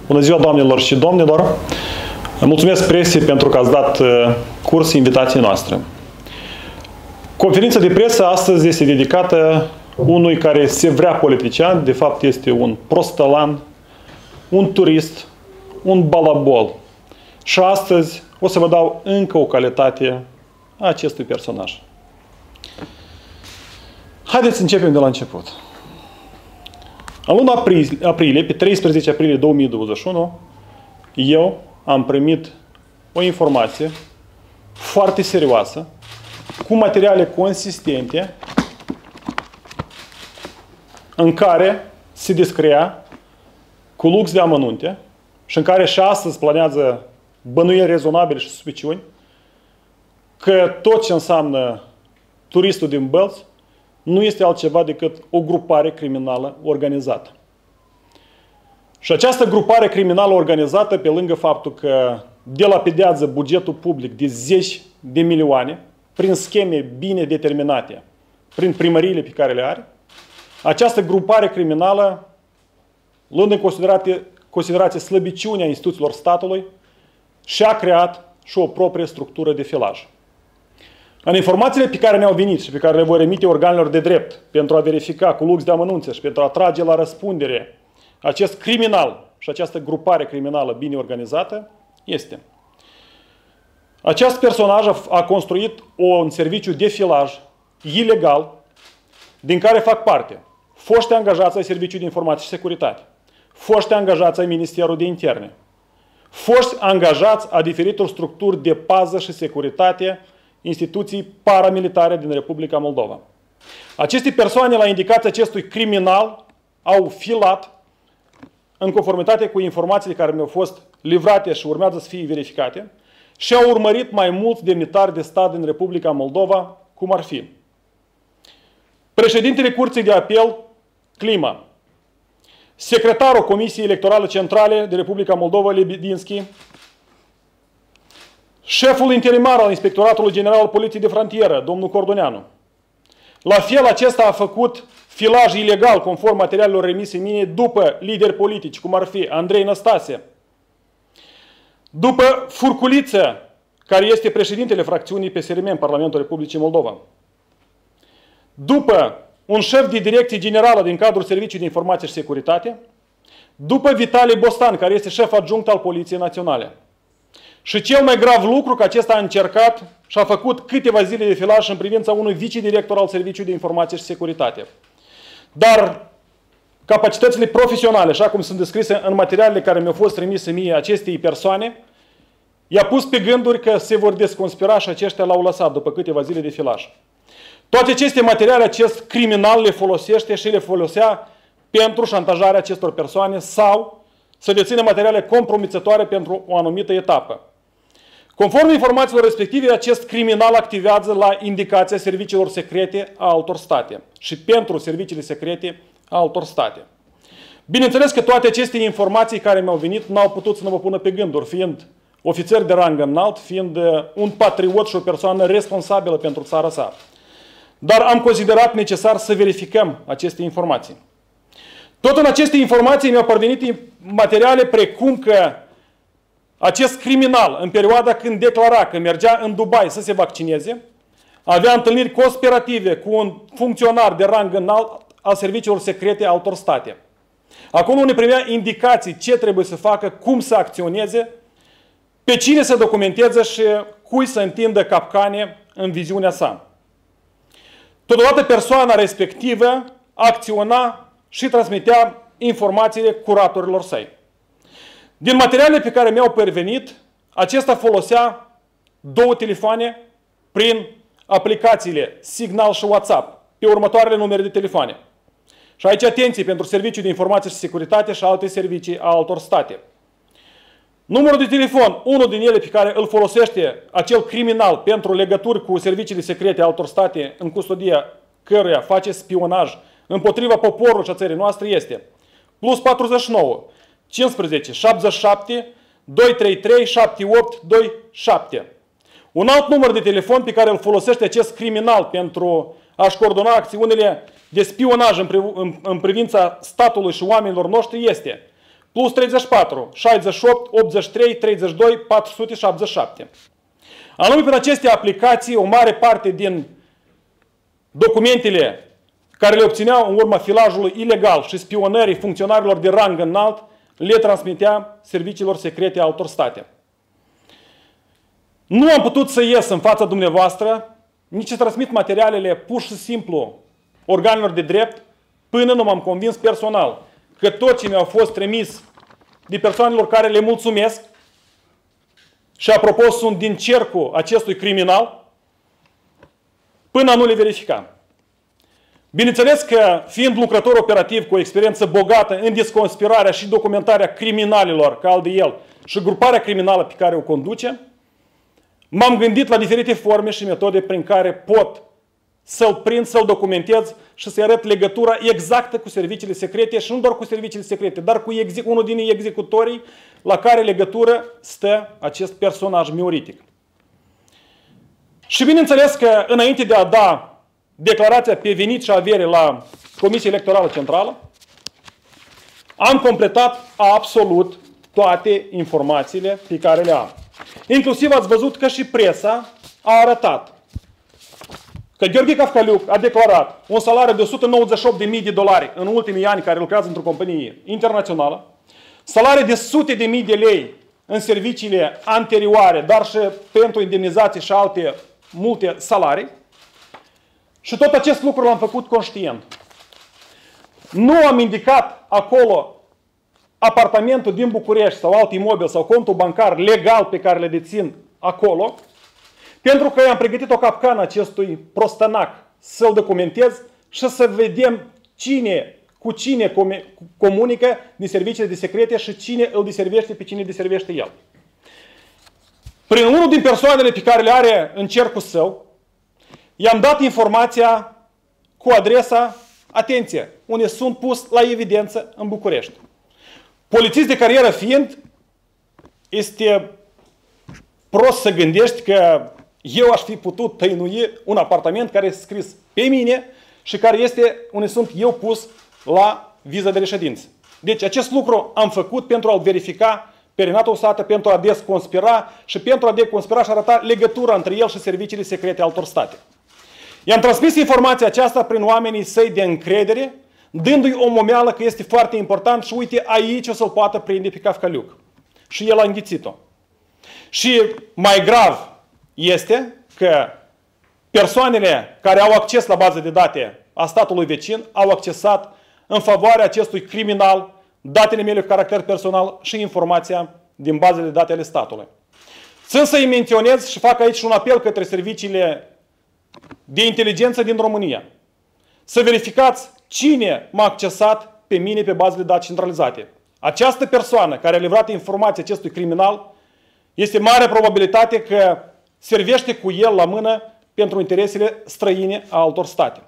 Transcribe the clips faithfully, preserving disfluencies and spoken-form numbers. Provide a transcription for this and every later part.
Bună ziua, doamnelor și domnilor! Mulțumesc presiei pentru că ați dat curs invitației noastre. Conferința de presă astăzi este dedicată unui care se vrea politician, de fapt este un prostălan, un turist, un balabol. Și astăzi o să vă dau încă o calitate a acestui personaj. Haideți să începem de la început. În luna aprilie, pe treisprezece aprilie două mii douăzeci și unu, eu am primit o informație foarte serioasă, cu materiale consistente, în care se descria cu lux de amănunte și în care și astăzi planează bănuieli rezonabile și suspiciuni că tot ce înseamnă turistul din Bălți nu este altceva decât o grupare criminală organizată. Și această grupare criminală organizată, pe lângă faptul că dilapidează bugetul public de zeci de milioane, prin scheme bine determinate, prin primăriile pe care le are, această grupare criminală, luând în considerație, considerație slăbiciunea instituțiilor statului, și-a creat și o proprie structură de filaj. În informațiile pe care ne-au venit și pe care le voi remite organelor de drept pentru a verifica cu lux de amănunțe și pentru a trage la răspundere acest criminal și această grupare criminală bine organizată, este: acest personaj a construit un serviciu de filaj ilegal, din care fac parte foști angajați ai Serviciului de Informații și Securitate, foști angajați ai Ministerului de Interne, foști angajați a diferitor structuri de pază și securitate, instituții paramilitare din Republica Moldova. Aceste persoane, la indicația acestui criminal, au filat, în conformitate cu informațiile care mi-au fost livrate și urmează să fie verificate, și au urmărit mai mulți demnitari de stat din Republica Moldova, cum ar fi președintele Curții de Apel, Clima, secretarul Comisiei Electorale Centrale de Republica Moldova, Lebedinski, șeful interimar al Inspectoratului General al Poliției de Frontieră, domnul Cordoneanu. La fel, acesta a făcut filaj ilegal, conform materialelor remise mie, după lideri politici, cum ar fi Andrei Năstase, după Furculiță, care este președintele fracțiunii P S R M în Parlamentul Republicii Moldova, după un șef de direcție generală din cadrul Serviciului de Informație și Securitate, după Vitali Bostan, care este șef adjunct al Poliției Naționale. Și cel mai grav lucru, că acesta a încercat și a făcut câteva zile de filaj în privința unui vicedirector al Serviciului de Informație și Securitate. Dar capacitățile profesionale, așa cum sunt descrise în materialele care mi-au fost trimise mie acestei persoane, i-a pus pe gânduri că se vor desconspira și aceștia l-au lăsat după câteva zile de filaj. Toate aceste materiale, acest criminal le folosește și le folosea pentru șantajarea acestor persoane sau să dețină materiale compromițătoare pentru o anumită etapă. Conform informațiilor respective, acest criminal activează la indicația serviciilor secrete a altor state și pentru serviciile secrete a altor state. Bineînțeles că toate aceste informații care mi-au venit n-au putut să nu mă pună pe gânduri, fiind ofițer de rang înalt, fiind un patriot și o persoană responsabilă pentru țara sa. Dar am considerat necesar să verificăm aceste informații. Tot în aceste informații mi-au parvenit materiale precum că acest criminal, în perioada când declara că mergea în Dubai să se vaccineze, avea întâlniri conspirative cu un funcționar de rang înalt al serviciilor secrete a altor state. Acolo ne primea indicații ce trebuie să facă, cum să acționeze, pe cine să documenteze și cui să întindă capcane în viziunea sa. Totodată persoana respectivă acționa și transmitea informațiile curatorilor săi. Din materialele pe care mi-au pervenit, acesta folosea două telefoane prin aplicațiile Signal și WhatsApp pe următoarele numere de telefoane. Și aici atenție pentru Serviciul de Informație și Securitate și alte servicii a altor state. Numărul de telefon, unul din ele pe care îl folosește acel criminal pentru legături cu serviciile secrete a altor state în custodia căruia face spionaj împotriva poporului și a țării noastre, este plus patruzeci și nouă, cincisprezece, șaptezeci și șapte, doi trei trei, șapte opt doi șapte. Un alt număr de telefon pe care îl folosește acest criminal pentru a-și coordona acțiunile de spionaj în, priv în, în privința statului și oamenilor noștri este plus treizeci și patru, șaizeci și opt, optzeci și trei, treizeci și doi, patru sute șaptezeci și șapte. Anume, prin aceste aplicații, o mare parte din documentele care le obțineau în urma filajului ilegal și spionării funcționarilor de rang înalt, le transmitea serviciilor secrete altor state. Nu am putut să ies în fața dumneavoastră, nici să transmit materialele pur și simplu organelor de drept, până nu m-am convins personal că tot ce mi-au fost trimis de persoanelor care le mulțumesc, și apropo sunt din cercul acestui criminal, până nu le verifica. Bineînțeles că, fiind lucrător operativ cu o experiență bogată în desconspirarea și documentarea criminalilor ca al de el și gruparea criminală pe care o conduce, m-am gândit la diferite forme și metode prin care pot să-l prind, să-l documentez și să-i arăt legătura exactă cu serviciile secrete și nu doar cu serviciile secrete, dar cu unul din executorii la care legătură stă acest personaj mioritic. Și bineînțeles că înainte de a da declarația pe venit și avere la Comisia Electorală Centrală, am completat absolut toate informațiile pe care le am. Inclusiv ați văzut că și presa a arătat că Gheorghe Cafcaliuc a declarat un salariu de o sută nouăzeci și opt de mii de dolari în ultimii ani care lucrează într-o companie internațională, salarii de sute de mii de lei în serviciile anterioare, dar și pentru indemnizații și alte multe salarii. Și tot acest lucru l-am făcut conștient. Nu am indicat acolo apartamentul din București sau alt imobil sau contul bancar legal pe care le dețin acolo, pentru că i-am pregătit o capcană acestui prostănac să-l documentez și să vedem cine, cu cine comunică din serviciile de secrete și cine îl deservește pe cine deservește el. Prin unul din persoanele pe care le are în cercul său, i-am dat informația cu adresa, atenție, unde sunt pus la evidență în București. Polițist de carieră fiind, este prost să gândești că eu aș fi putut tăinui un apartament care este scris pe mine și care este unde sunt eu pus la viză de reședință. Deci acest lucru am făcut pentru a-l verifica pe Renato Usată, pentru a desconspira și pentru a deconspira și arăta legătura între el și serviciile secrete altor state. I-am transmis informația aceasta prin oamenii săi de încredere, dându-i o momeală că este foarte important și uite, aici o să-l poată prinde pe Cafcaliuc. Și el a înghițit-o. Și mai grav este că persoanele care au acces la bază de date a statului vecin au accesat în favoarea acestui criminal datele mele cu caracter personal și informația din bazele de date ale statului. Țin să-i menționez și fac aici un apel către serviciile de inteligență din România. Să verificați cine m-a accesat pe mine pe bază de date centralizate. Această persoană care a livrat informația acestui criminal este mare probabilitate că servește cu el la mână pentru interesele străine a altor state.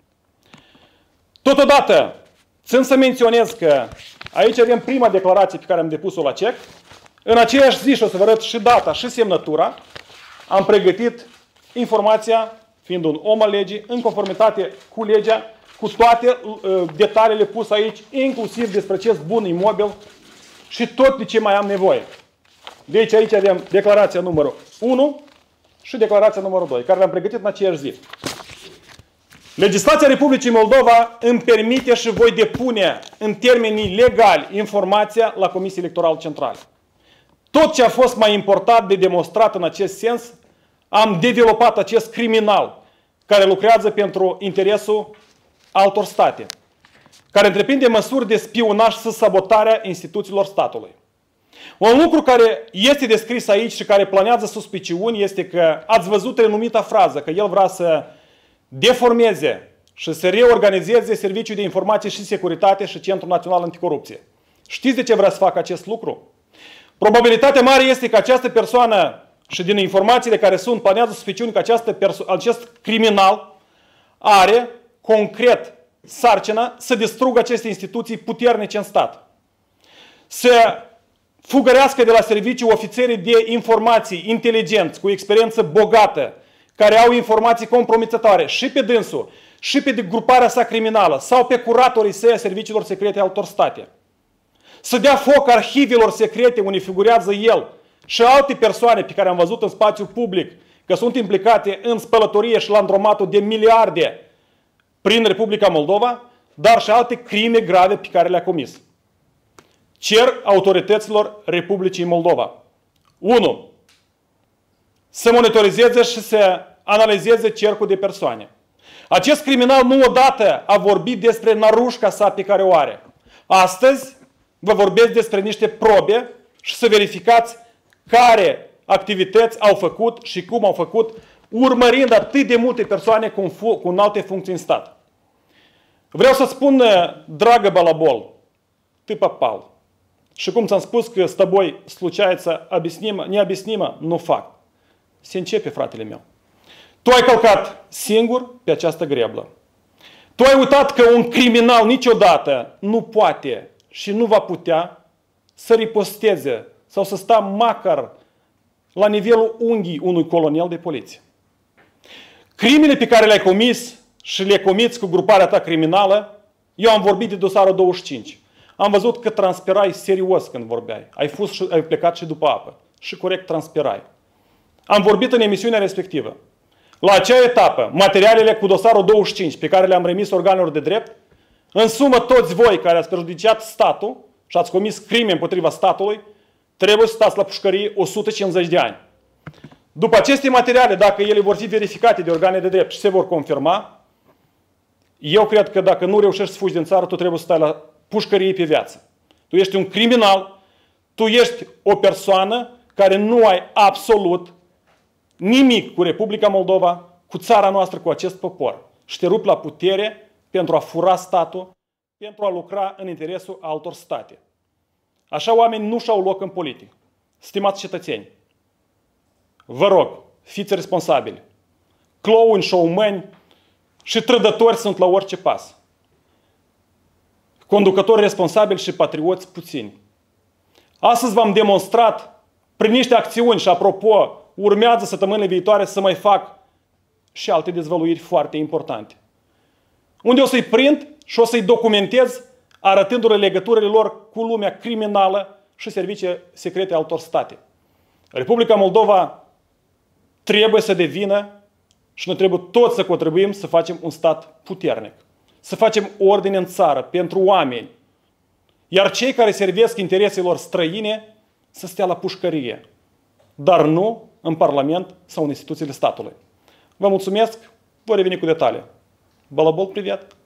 Totodată, țin să menționez că aici avem prima declarație pe care am depus-o la C E C. În aceeași zi, și o să vă arăt și data și semnătura, am pregătit informația, fiind un om al legii, în conformitate cu legea, cu toate uh, detaliile puse aici, inclusiv despre acest bun imobil și tot de ce mai am nevoie. Deci aici avem declarația numărul unu și declarația numărul doi, care le-am pregătit în aceeași zi. Legislația Republicii Moldova îmi permite și voi depune în termenii legali informația la Comisia Electorală Centrală. Tot ce a fost mai important de demonstrat în acest sens, am developat acest criminal care lucrează pentru interesul altor state, care întreprinde măsuri de spionaj și sabotarea instituțiilor statului. Un lucru care este descris aici și care planează suspiciuni este că ați văzut renumita frază că el vrea să deformeze și să reorganizeze Serviciul de Informație și Securitate și Centrul Național Anticorupție. Știți de ce vrea să facă acest lucru? Probabilitatea mare este că această persoană și din informațiile care sunt, planează suspiciuni că această acest criminal are concret sarcina să distrugă aceste instituții puternice în stat. Să fugărească de la serviciu ofițerii de informații inteligenți, cu experiență bogată, care au informații compromițătoare și pe dânsul, și pe gruparea sa criminală, sau pe curatorii săi a serviciilor secrete altor state. să dea foc arhivelor secrete unde figurează el și alte persoane pe care am văzut în spațiu public că sunt implicate în spălătorie și landromatul de miliarde prin Republica Moldova, dar și alte crime grave pe care le-a comis. Cer autorităților Republicii Moldova. unu. Să monitorizeze și să analizeze cercul de persoane. Acest criminal nu odată a vorbit despre narușca sa pe care o are. Astăzi vă vorbesc despre niște probe și să verificați care activități au făcut și cum au făcut, urmărind atât de multe persoane cu, cu alte funcții în stat. Vreau să spun, dragă balabol, ты попал. Și cum ți-am spus că с тобой случается объяснимо, необъяснимо, nu fac. Se începe, fratele meu. Tu ai călcat singur pe această greblă. Tu ai uitat că un criminal niciodată nu poate și nu va putea să riposteze sau să sta măcar la nivelul unghii unui colonel de poliție. Crimele pe care le-ai comis și le comiți cu gruparea ta criminală, eu am vorbit de dosarul douăzeci și cinci. Am văzut că transpirai serios când vorbeai. Ai, fost și, ai plecat și după apă. Și corect transpirai. Am vorbit în emisiunea respectivă. La acea etapă, materialele cu dosarul douăzeci și cinci pe care le-am remis organelor de drept, în sumă toți voi care ați prejudiciat statul și ați comis crime împotriva statului, trebuie să stați la pușcărie o sută cincizeci de ani. După aceste materiale, dacă ele vor fi verificate de organe de drept și se vor confirma, eu cred că dacă nu reușești să fugi din țară, tu trebuie să stai la pușcărie pe viață. Tu ești un criminal, tu ești o persoană care nu ai absolut nimic cu Republica Moldova, cu țara noastră, cu acest popor. Și te rupi la putere pentru a fura statul, pentru a lucra în interesul altor state. Așa oameni nu și-au loc în politic. Stimați cetățeni, vă rog, fiți responsabili. Clouni, showmani și trădători sunt la orice pas. Conducători responsabili și patrioți puțini. Astăzi v-am demonstrat prin niște acțiuni și, apropo, urmează săptămânile viitoare să mai fac și alte dezvăluiri foarte importante. Unde o să-i prind și o să-i documentez arătându-le legăturile lor cu lumea criminală și servicii secrete altor state. Republica Moldova trebuie să devină și noi trebuie toți să contribuim să facem un stat puternic. Să facem ordine în țară pentru oameni. Iar cei care servesc intereselor străine să stea la pușcărie. Dar nu în Parlament sau în instituțiile statului. Vă mulțumesc, voi reveni cu detalii. Balabol, privet!